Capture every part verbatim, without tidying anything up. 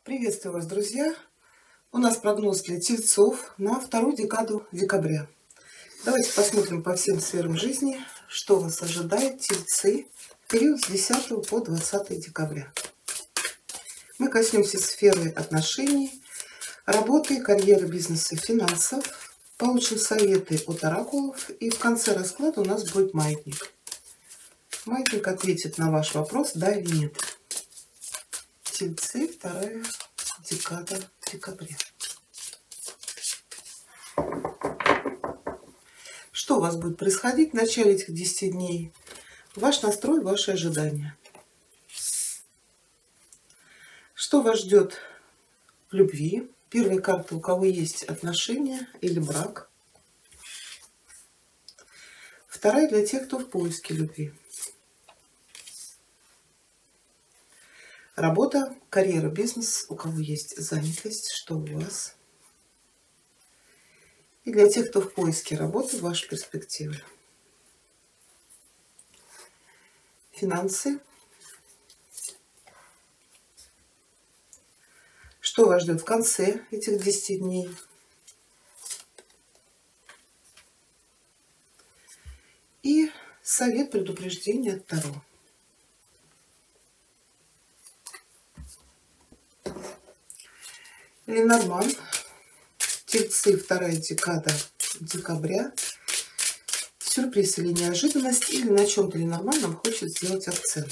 Приветствую вас, друзья! У нас прогноз для тельцов на вторую декаду декабря. Давайте посмотрим по всем сферам жизни, что вас ожидает, тельцы, в период с десятого по двадцатое декабря. Мы коснемся сферы отношений, работы, карьеры, бизнеса, финансов. Получим советы от оракулов. И в конце расклада у нас будет маятник. Маятник ответит на ваш вопрос, да или нет. Тельцы, вторая декада декабря. Что у вас будет происходить в начале этих десяти дней? Ваш настрой, ваши ожидания. Что вас ждет в любви? Первая карта, у кого есть отношения или брак. Вторая для тех, кто в поиске любви. Работа, карьера, бизнес, у кого есть занятость, что у вас. И для тех, кто в поиске работы, ваши перспективы. Финансы. Что вас ждет в конце этих десяти дней? И совет, предупреждение от Таро. Ленорман, тельцы, вторая декада декабря. Сюрприз или неожиданность, или на чем-то Ленорман нам хочет сделать акцент.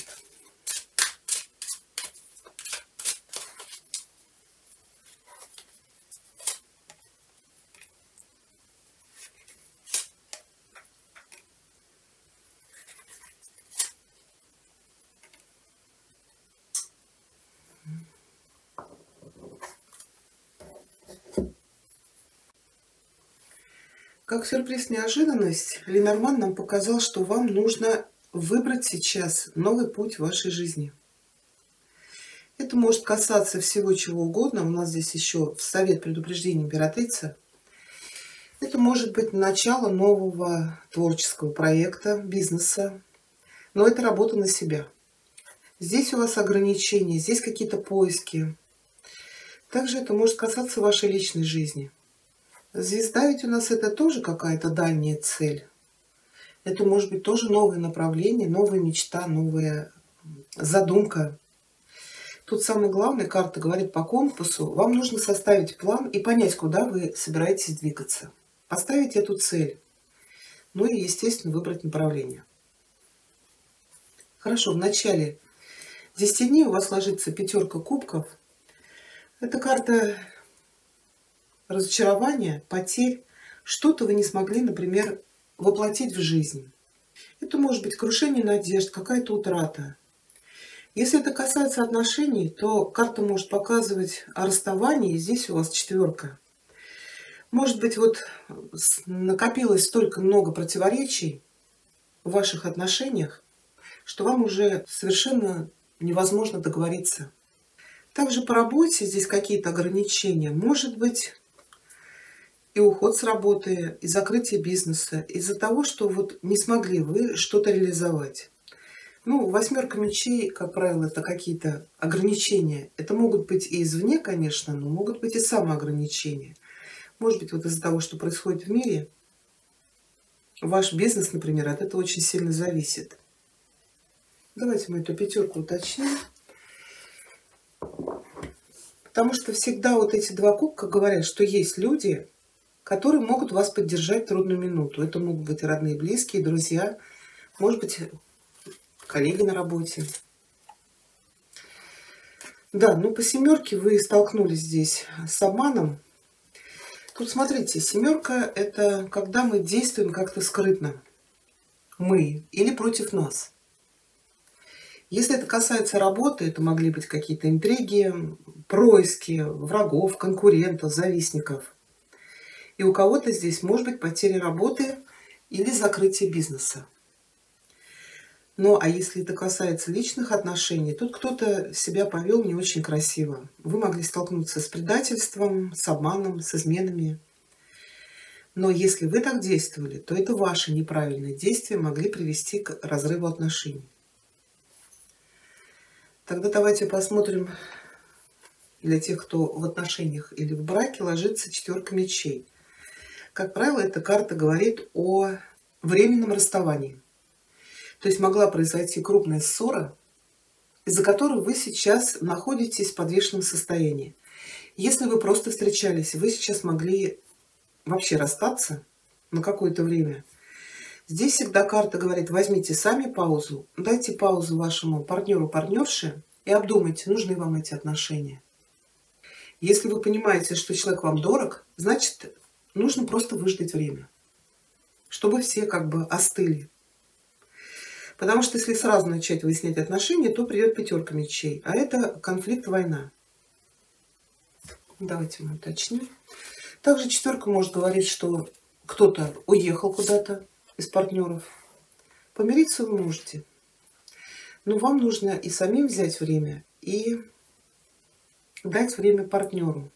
Как сюрприз, неожиданность, Ленорман нам показал, что вам нужно выбрать сейчас новый путь в вашей жизни. Это может касаться всего чего угодно. У нас здесь еще совет, предупреждение, императрица. Это может быть начало нового творческого проекта, бизнеса. Но это работа на себя. Здесь у вас ограничения, здесь какие-то поиски. Также это может касаться вашей личной жизни. Звезда ведь у нас это тоже какая-то дальняя цель. Это может быть тоже новое направление, новая мечта, новая задумка. Тут самое главное, карта говорит по компасу, вам нужно составить план и понять, куда вы собираетесь двигаться. Поставить эту цель. Ну и, естественно, выбрать направление. Хорошо, в начале десяти дней у вас ложится пятерка кубков. Это карта разочарования, потерь. Что-то вы не смогли, например, воплотить в жизнь. Это может быть крушение надежд, какая-то утрата. Если это касается отношений, то карта может показывать о расставании. Здесь у вас четверка. Может быть, вот накопилось столько много противоречий в ваших отношениях, что вам уже совершенно невозможно договориться. Также по работе здесь какие-то ограничения. Может быть, и уход с работы, и закрытие бизнеса из-за того, что вот не смогли вы что-то реализовать. Ну, восьмерка мечей, как правило, это какие-то ограничения. Это могут быть и извне, конечно, но могут быть и самоограничения. Может быть, вот из-за того, что происходит в мире, ваш бизнес, например, от этого очень сильно зависит. Давайте мы эту пятерку уточним. Потому что всегда вот эти два кубка говорят, что есть люди, которые могут вас поддержать в трудную минуту. Это могут быть и родные, близкие, друзья, может быть, коллеги на работе. Да, ну по семерке вы столкнулись здесь с обманом. Тут смотрите, семерка — это когда мы действуем как-то скрытно. Мы или против нас. Если это касается работы, это могли быть какие-то интриги, происки врагов, конкурентов, завистников. И у кого-то здесь может быть потеря работы или закрытие бизнеса. Ну, а если это касается личных отношений, тут кто-то себя повел не очень красиво. Вы могли столкнуться с предательством, с обманом, с изменами. Но если вы так действовали, то это ваши неправильные действия могли привести к разрыву отношений. Тогда давайте посмотрим для тех, кто в отношениях или в браке, ложится четверка мечей. Как правило, эта карта говорит о временном расставании. То есть могла произойти крупная ссора, из-за которой вы сейчас находитесь в подвешенном состоянии. Если вы просто встречались, вы сейчас могли вообще расстаться на какое-то время. Здесь всегда карта говорит: возьмите сами паузу, дайте паузу вашему партнеру, партнерше и обдумайте, нужны вам эти отношения. Если вы понимаете, что человек вам дорог, значит, нужно просто выждать время, чтобы все как бы остыли. Потому что если сразу начать выяснять отношения, то придет пятерка мечей, а это конфликт, война. Давайте мы уточним. Также четверка может говорить, что кто-то уехал куда-то из партнеров. Помириться вы можете, но вам нужно и самим взять время, и дать время партнеру.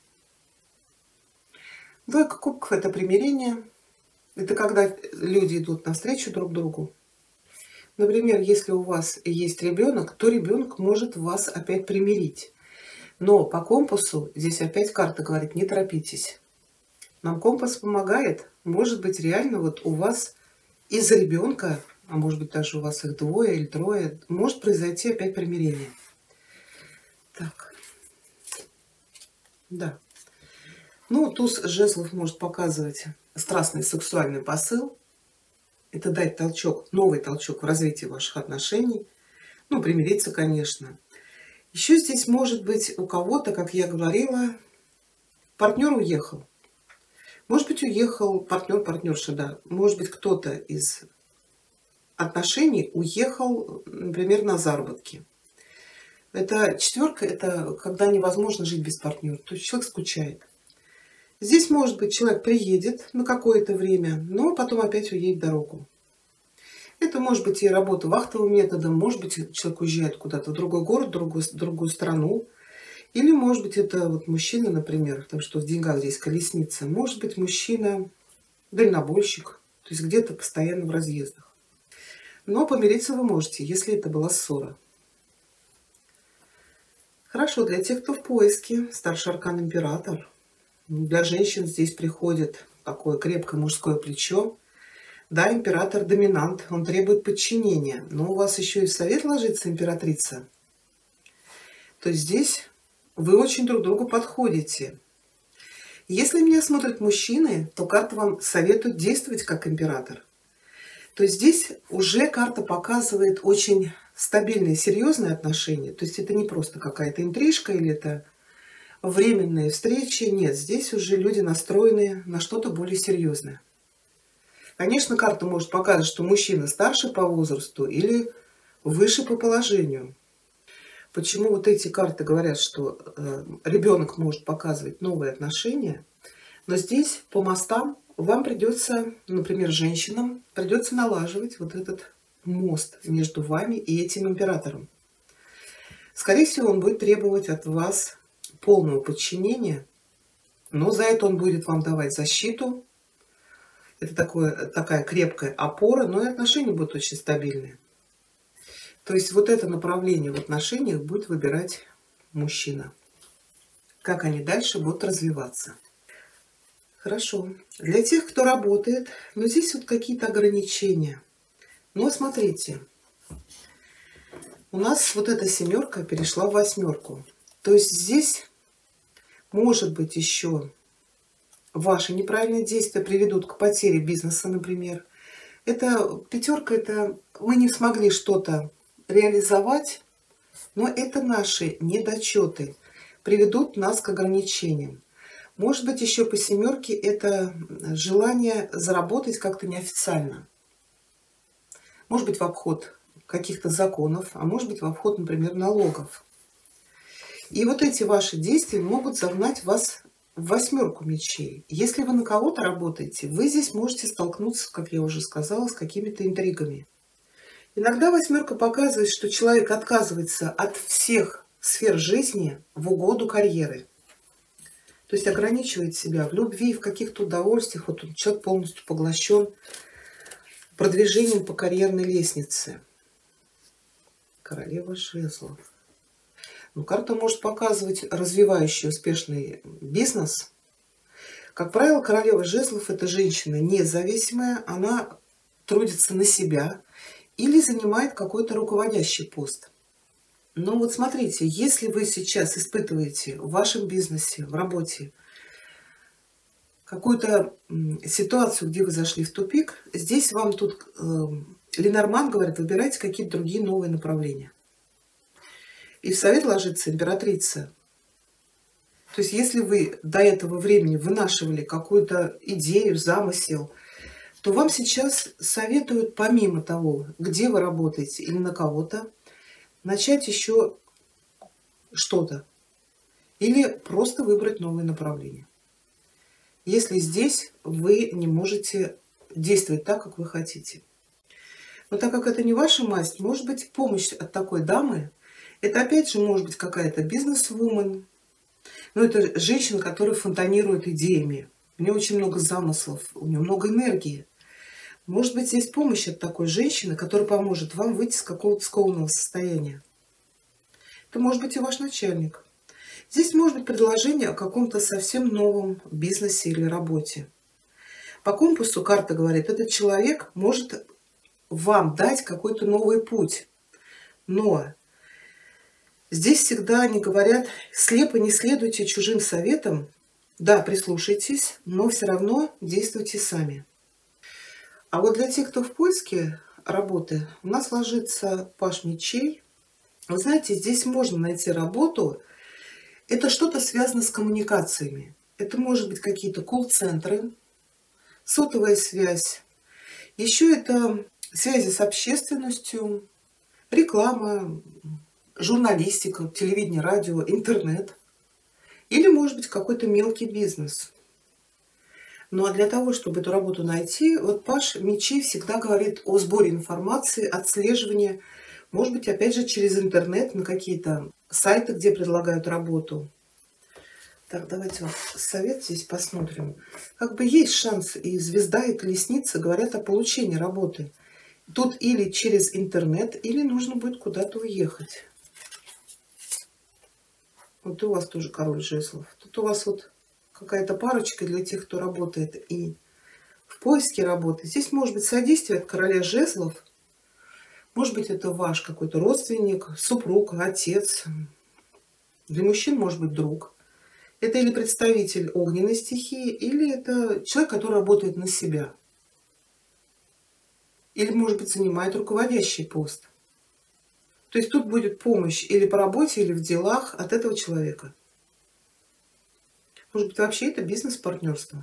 Двойка кубков — это примирение. Это когда люди идут навстречу друг другу. Например, если у вас есть ребенок, то ребенок может вас опять примирить. Но по компасу здесь опять карта говорит: не торопитесь. Нам компас помогает. Может быть, реально вот у вас из-за ребенка, а может быть даже у вас их двое или трое, может произойти опять примирение. Так. Да. Ну, туз жезлов может показывать страстный сексуальный посыл. Это дать толчок, новый толчок в развитии ваших отношений. Ну, примириться, конечно. Еще здесь может быть у кого-то, как я говорила, партнер уехал. Может быть, уехал партнер, партнерша, да. Может быть, кто-то из отношений уехал, например, на заработки. Это четверка, это когда невозможно жить без партнера. То есть человек скучает. Здесь, может быть, человек приедет на какое-то время, но потом опять уедет в дорогу. Это может быть и работа вахтовым методом, может быть, человек уезжает куда-то в другой город, в другую, в другую страну. Или, может быть, это вот мужчина, например, потому что в деньгах здесь колесница. Может быть, мужчина дальнобойщик, то есть где-то постоянно в разъездах. Но помириться вы можете, если это была ссора. Хорошо, для тех, кто в поиске, старший аркан император. Для женщин здесь приходит такое крепкое мужское плечо. Да, император доминант, он требует подчинения. Но у вас еще и в совет ложится императрица. То есть здесь вы очень друг другу подходите. Если меня смотрят мужчины, то карта вам советует действовать как император. То есть здесь уже карта показывает очень стабильные, серьезные отношения. То есть это не просто какая-то интрижка или это временные встречи. Нет, здесь уже люди настроены на что-то более серьезное. Конечно, карта может показать, что мужчина старше по возрасту или выше по положению. Почему вот эти карты говорят, что э, ребенок может показывать новые отношения, но здесь по мостам вам придется, например, женщинам, придется налаживать вот этот мост между вами и этим императором. Скорее всего, он будет требовать от вас полного подчинения, но за это он будет вам давать защиту. Это такое, такая крепкая опора, но и отношения будут очень стабильные. То есть вот это направление в отношениях будет выбирать мужчина. Как они дальше будут развиваться. Хорошо. Для тех, кто работает, но здесь вот какие-то ограничения. Но смотрите, у нас вот эта семерка перешла в восьмерку. То есть здесь, может быть, еще ваши неправильные действия приведут к потере бизнеса, например. Это пятерка, это мы не смогли что-то реализовать, но это наши недочеты приведут нас к ограничениям. Может быть, еще по семерке это желание заработать как-то неофициально. Может быть, в обход каких-то законов, а может быть, в обход, например, налогов. И вот эти ваши действия могут загнать вас в восьмерку мечей. Если вы на кого-то работаете, вы здесь можете столкнуться, как я уже сказала, с какими-то интригами. Иногда восьмерка показывает, что человек отказывается от всех сфер жизни в угоду карьеры. То есть ограничивает себя в любви, в каких-то удовольствиях. Вот человек полностью поглощен продвижением по карьерной лестнице. Королева жезлов. Ну, карта может показывать развивающий успешный бизнес. Как правило, королева жезлов — это женщина независимая, она трудится на себя или занимает какой-то руководящий пост. Но вот смотрите, если вы сейчас испытываете в вашем бизнесе, в работе какую-то ситуацию, где вы зашли в тупик, здесь вам тут э, Ленорман говорит, выбирайте какие-то другие новые направления. И в совет ложится императрица. То есть если вы до этого времени вынашивали какую-то идею, замысел, то вам сейчас советуют, помимо того, где вы работаете или на кого-то, начать еще что-то. Или просто выбрать новое направление. Если здесь вы не можете действовать так, как вы хотите. Но так как это не ваша масть, может быть помощь от такой дамы. Это опять же может быть какая-то бизнес-вумен. Но это женщина, которая фонтанирует идеями. У нее очень много замыслов, у нее много энергии. Может быть, есть помощь от такой женщины, которая поможет вам выйти из какого-то скованного состояния. Это может быть и ваш начальник. Здесь может быть предложение о каком-то совсем новом бизнесе или работе. По компасу карта говорит, этот человек может вам дать какой-то новый путь. Но здесь всегда они говорят, слепо не следуйте чужим советам. Да, прислушайтесь, но все равно действуйте сами. А вот для тех, кто в поиске работы, у нас ложится паж мечей. Вы знаете, здесь можно найти работу. Это что-то связано с коммуникациями. Это может быть какие-то колл-центры, сотовая связь. Еще это связи с общественностью, реклама, журналистика, телевидение, радио, интернет. Или, может быть, какой-то мелкий бизнес. Ну а для того, чтобы эту работу найти, вот паж мечей всегда говорит о сборе информации, отслеживании. Может быть, опять же, через интернет, на какие-то сайты, где предлагают работу. Так, давайте вот совет здесь посмотрим. Как бы есть шанс, и звезда, и колесница говорят о получении работы. Тут или через интернет, или нужно будет куда-то уехать. Вот у вас тоже король жезлов. Тут у вас вот какая-то парочка для тех, кто работает и в поиске работы. Здесь может быть содействие от короля жезлов. Может быть, это ваш какой-то родственник, супруг, отец. Для мужчин может быть друг. Это или представитель огненной стихии, или это человек, который работает на себя. Или, может быть, занимает руководящий пост. То есть тут будет помощь или по работе, или в делах от этого человека. Может быть, вообще это бизнес-партнерство.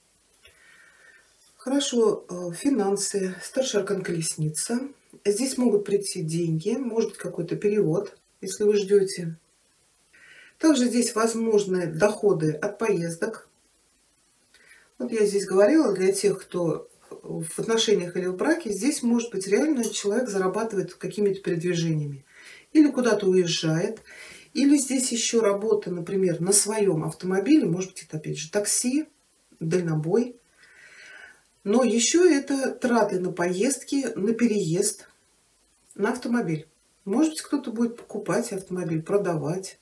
Хорошо, финансы, старший аркан колесница. Здесь могут прийти деньги, может быть какой-то перевод, если вы ждете. Также здесь возможны доходы от поездок. Вот я здесь говорила, для тех, кто в отношениях или в браке, здесь может быть реально человек зарабатывает какими-то передвижениями. Или куда-то уезжает. Или здесь еще работа, например, на своем автомобиле. Может быть, это опять же такси, дальнобой. Но еще это траты на поездки, на переезд, на автомобиль. Может быть, кто-то будет покупать автомобиль, продавать.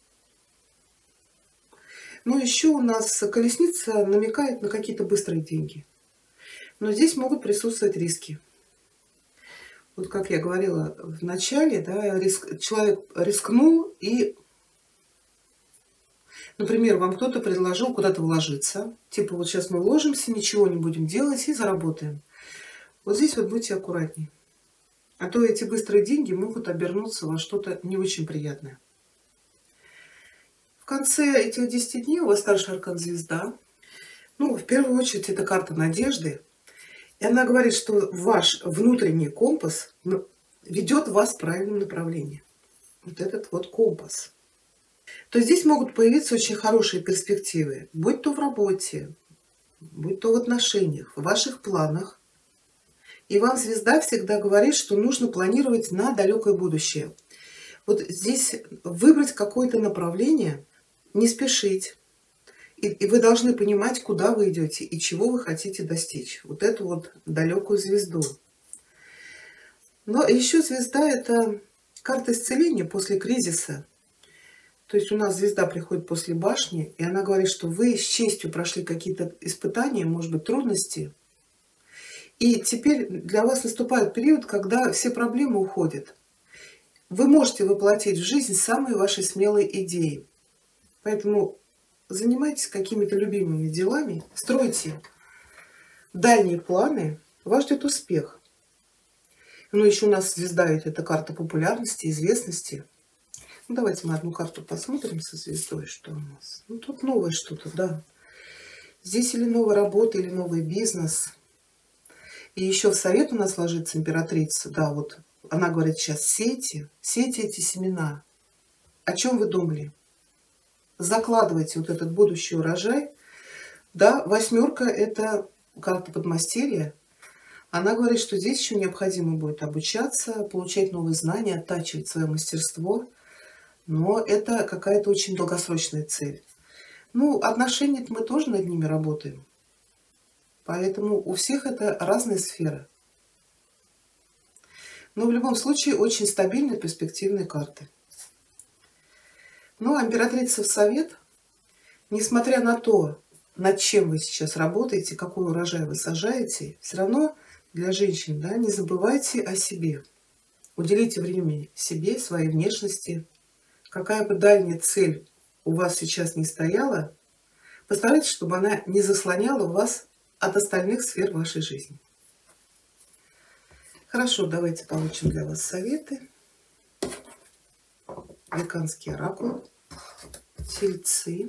Но еще у нас колесница намекает на какие-то быстрые деньги. Но здесь могут присутствовать риски. Вот как я говорила в начале, да, риск, человек рискнул и, например, вам кто-то предложил куда-то вложиться. Типа вот сейчас мы вложимся, ничего не будем делать и заработаем. Вот здесь вот будьте аккуратнее. А то эти быстрые деньги могут обернуться во что-то не очень приятное. В конце этих десяти дней у вас старший аркан звезда. Ну, в первую очередь, это карта надежды. И она говорит, что ваш внутренний компас ведет вас в правильном направлении. Вот этот вот компас. То здесь могут появиться очень хорошие перспективы. Будь то в работе, будь то в отношениях, в ваших планах. И вам звезда всегда говорит, что нужно планировать на далекое будущее. Вот здесь выбрать какое-то направление, не спешить. И, и вы должны понимать, куда вы идете и чего вы хотите достичь. Вот эту вот далекую звезду. Но еще звезда — это карта исцеления после кризиса. То есть у нас звезда приходит после башни, и она говорит, что вы с честью прошли какие-то испытания, может быть, трудности. И теперь для вас наступает период, когда все проблемы уходят. Вы можете воплотить в жизнь самые ваши смелые идеи. Поэтому занимайтесь какими-то любимыми делами, стройте дальние планы, вас ждет успех. Ну, еще у нас звезда, ведь это карта популярности, известности. Ну, давайте мы одну карту посмотрим со звездой, что у нас. Ну, тут новое что-то, да. Здесь или новая работа, или новый бизнес. И еще в совет у нас ложится императрица, да, вот. Она говорит сейчас, сейте, сейте эти семена. О чем вы думали? Закладывайте вот этот будущий урожай. Да, восьмерка — это карта подмастерья. Она говорит, что здесь еще необходимо будет обучаться, получать новые знания, оттачивать свое мастерство. Но это какая-то очень долгосрочная цель. Ну, отношения мы тоже над ними работаем. Поэтому у всех это разные сферы. Но в любом случае очень стабильные, перспективные карты. Ну, а императрица в совет, несмотря на то, над чем вы сейчас работаете, какой урожай вы сажаете, все равно для женщин, да, не забывайте о себе. Уделите время себе, своей внешности. Какая бы дальняя цель у вас сейчас не стояла, постарайтесь, чтобы она не заслоняла вас от остальных сфер вашей жизни. Хорошо, давайте получим для вас советы. Деканский оракул, Тельцы.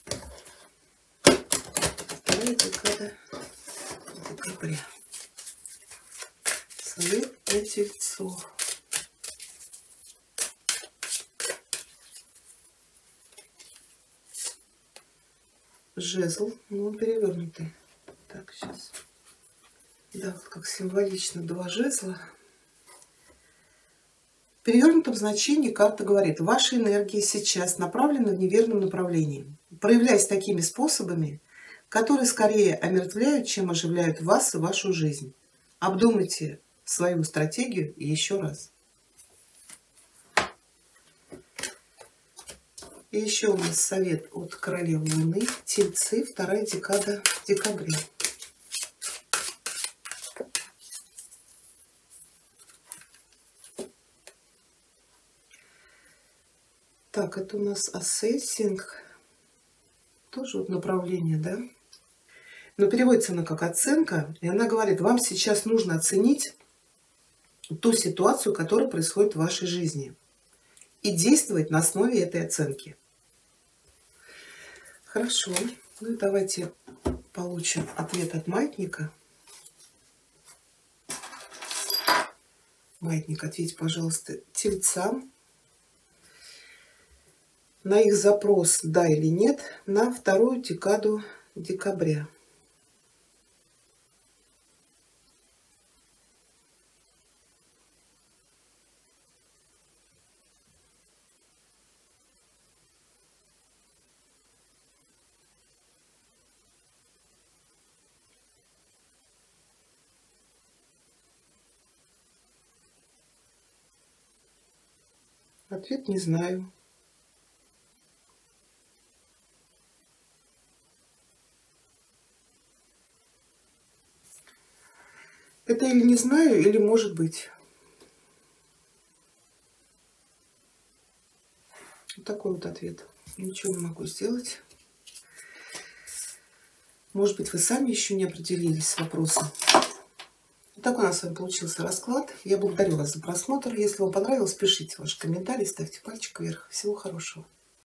Вторая декада декабря. Совет для Тельцов. Жезл, ну, он перевернутый. Так, сейчас. Да, вот как символично два жезла. В перевернутом значении карта говорит, ваши энергии сейчас направлены в неверном направлении. Проявляясь такими способами, которые скорее омертвляют, чем оживляют вас и вашу жизнь. Обдумайте свою стратегию еще раз. И еще у нас совет от королевы Луны, Тельцы, вторая декада декабря. Так, это у нас ассессинг. Тоже вот направление, да? Но переводится она как оценка. И она говорит, вам сейчас нужно оценить ту ситуацию, которая происходит в вашей жизни. И действовать на основе этой оценки. Хорошо. Ну и давайте получим ответ от маятника. Маятник, ответьте, пожалуйста, тельцам на их запрос «да» или «нет» на вторую декаду декабря. Ответ не знаю. Это или не знаю, или может быть. Вот такой вот ответ. Ничего не могу сделать. Может быть, вы сами еще не определились с вопросом. Так у нас с вами получился расклад. Я благодарю вас за просмотр. Если вам понравилось, пишите ваши комментарии, ставьте пальчик вверх. Всего хорошего.